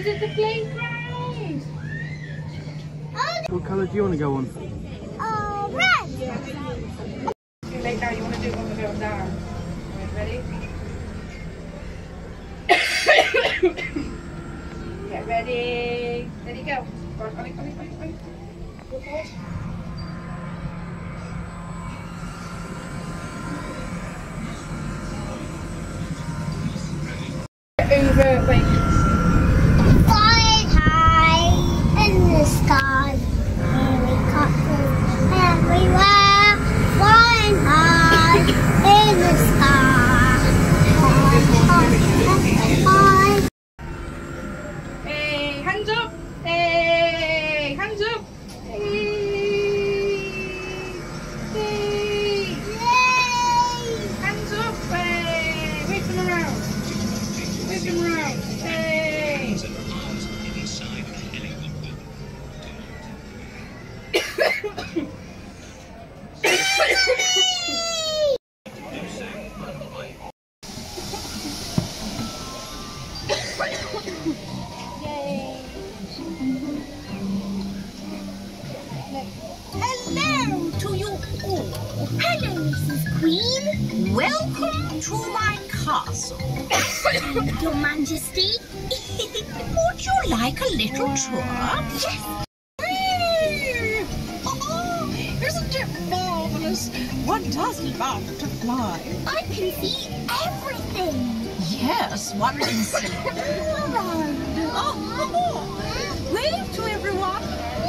Is it the playground? What colour do you want to go on? Red. Too late now. You want to do it when we're going down. Ready? Get ready. Ready, go. Go on, Ollie. Go forward. Over, like. Flying high in the sky, helicopters everywhere. Flying high in the sky, helicopters. Hey, hands up. Hey, hands up. Hey. Hey. Yay! Hands up. Hey. Wave them around. Wave them around. Hey. Hello to you all. Hello, Mrs. Queen. Welcome to my castle. Your Majesty, would you like a little tour? Yes. Oh, isn't it marvelous? One does love to fly. I can see everything. Yes, one can see all around. Oh, wave to everyone.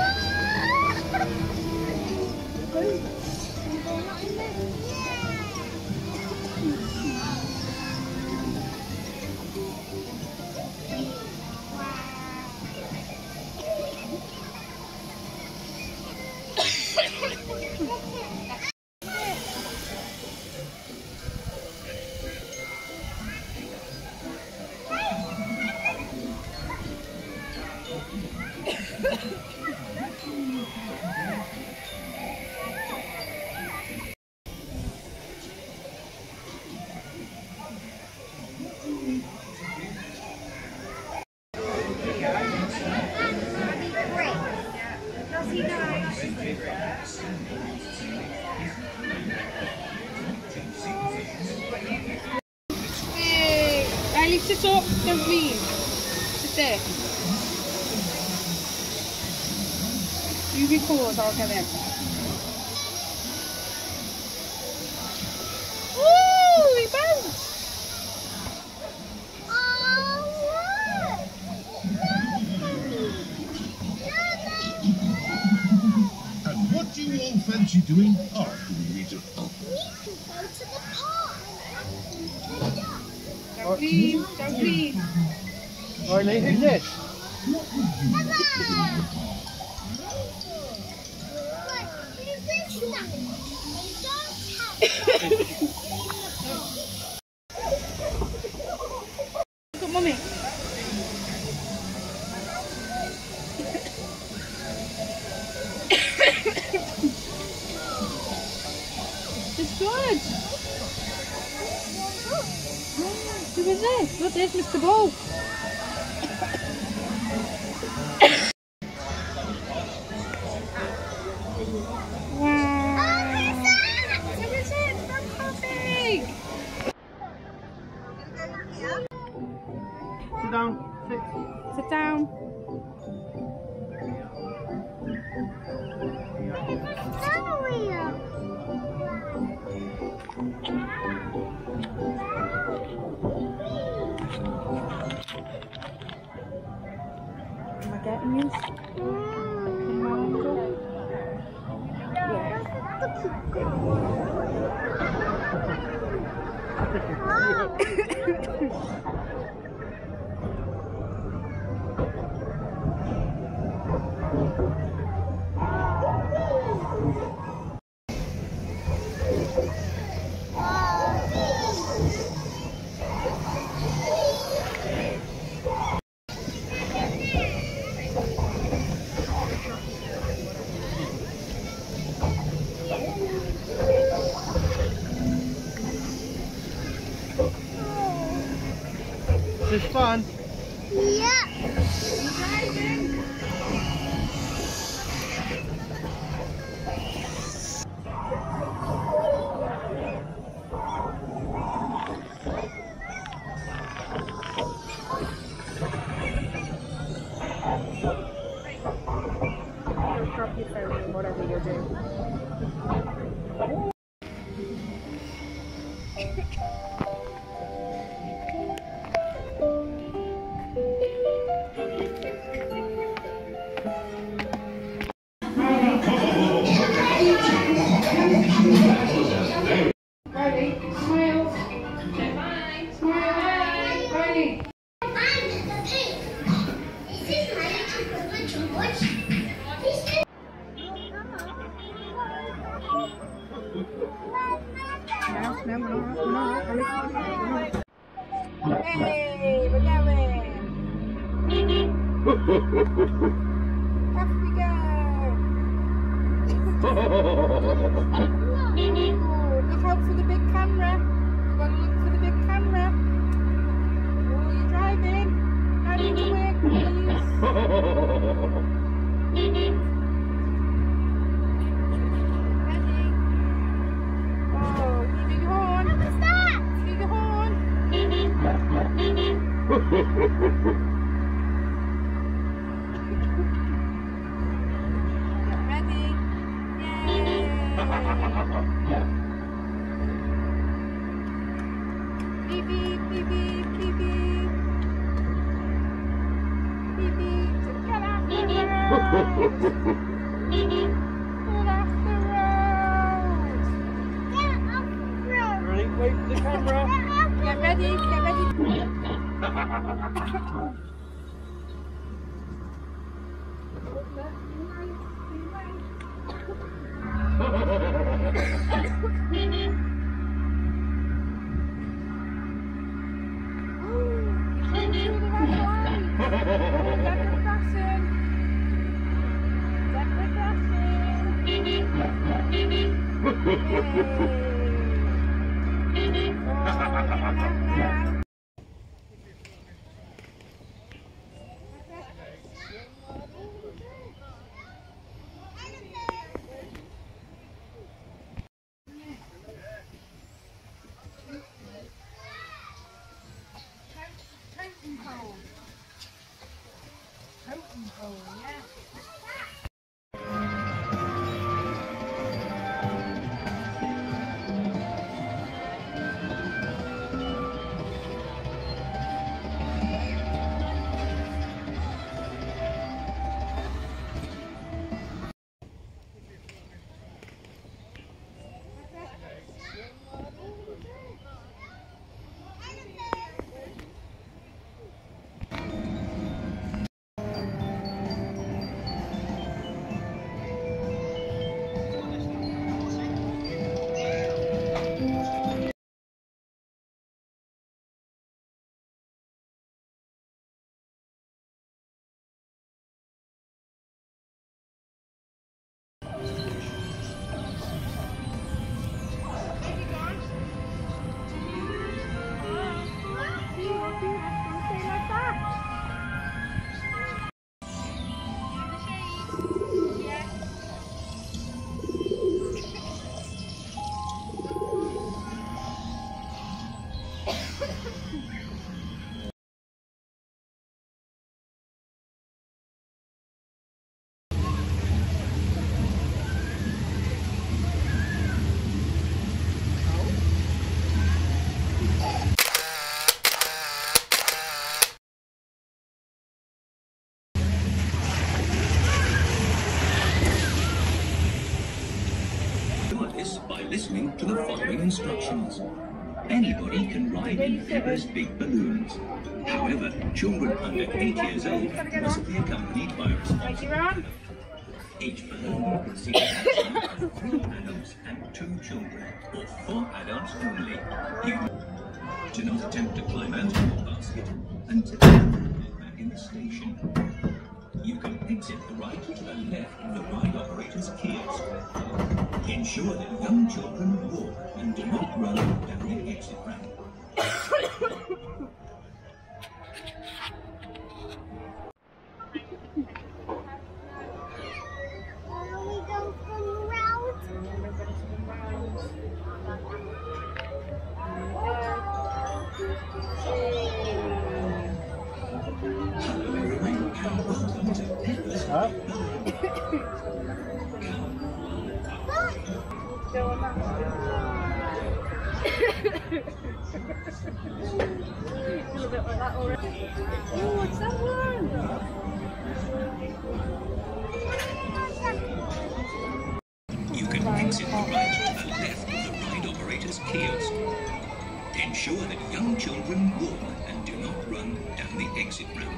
Hey. Ellie, sit up. Don't leave. Sit there. You record, I'll come in. Woo! We bounced! And what do you all fancy doing after we meet up? We could go to the park. Don't leave. Don't leave. Riley, who's this? Look at Mummy. It's good. Who is this? Look, there's Mr. Ball. Sit down. Sit down. Am I getting used? This is fun. Yeah. Drop your phone, whatever you're doing. Riley, smile. Smile. Riley. I'm the pig. This is my little brother George. Hey, we're going. Off we go. Look out for the big camera. You've got to look for the big camera. Oh, you're driving. Not into work, please. Ready? Oh, you do your horn. What was that? Do your horn. Ready? Yay! Beep beep beep beep beep beep. Beep beep. Get off the road. Get off the road. Get off the road. Ready? Wait for the camera. Get ready. Get ready. This by listening to the following instructions. Anybody can ride in Peppa's big balloons. However, children under 8 years old must be accompanied by a responsible adult. Each balloon consists of 3 adults and 2 children, or 4 adults only. Do not attempt to climb out of the basket until you are back in the station. You can exit the ride to the left of the ride operator's kiosk. Ensure that young children walk and do not run down the exit ramp. Huh? Go on that one. A little bit like that already. Oh, what's that one? You can exit the ride to the left of the ride operator's kiosk. Ensure that young children walk and do not run down the exit ramp.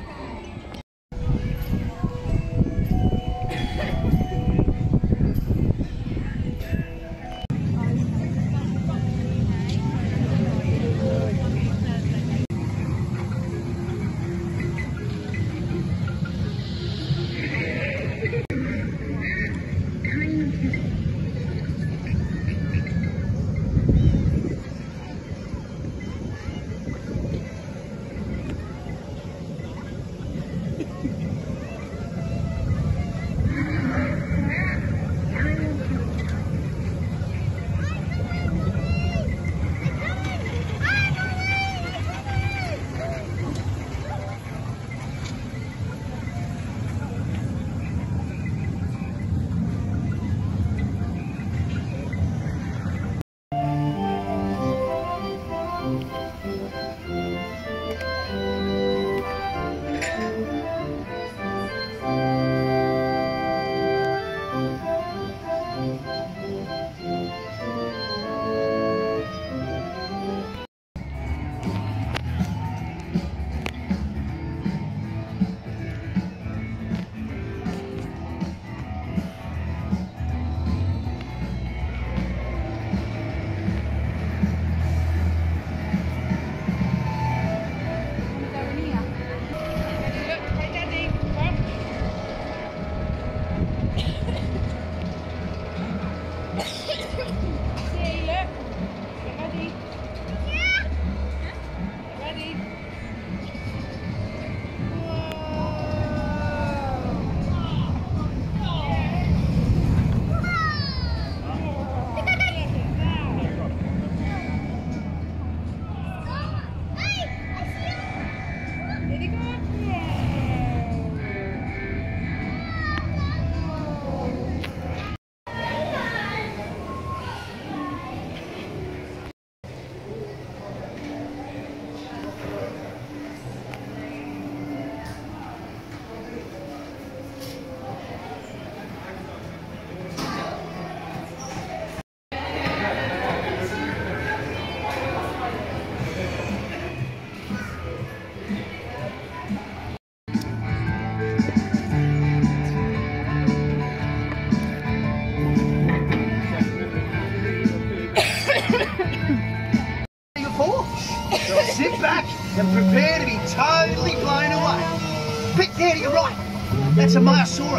Sit back and prepare to be totally blown away. Quick, there to your right. That's a Maiasaura.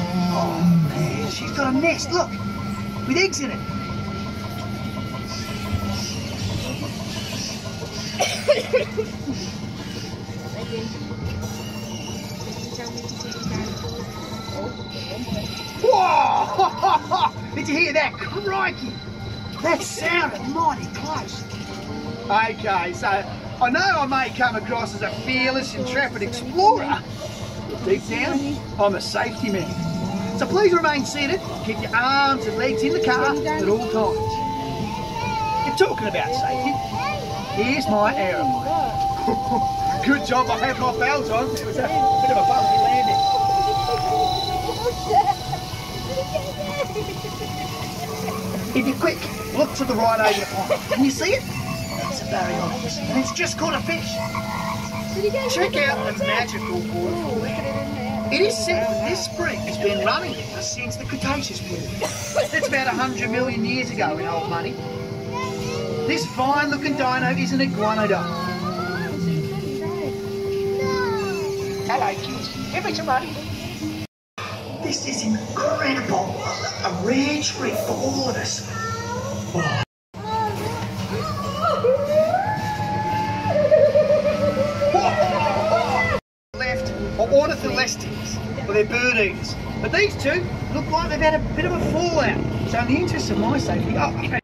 Oh man, she's got a nest, look, with eggs in it. Whoa! Did you hear that? Crikey! That sounded mighty close. Okay, so I know I may come across as a fearless, intrepid explorer, but deep down, I'm a safety man. So please remain seated, keep your arms and legs in the car at all times. You're talking about safety. Here's my aeroplane. Good job I had my bells on. It was a bit of a bumpy landing. If you're quick, look to the right over the pond. Can you see it? It's a baryonyx, and it's just caught a fish. Check out the magical waterfall there. It is said that this spring has been running here since the Cretaceous period. That's about 100 million years ago in old money. This fine-looking dino is an iguanodon. Hello, kids. Give me some money. This is incredible. A rare treat for all of us. Oh. Left are ornitholestes, or they're bird eaters. But these two look like they've had a bit of a fallout. So in the interest of my safety, oh,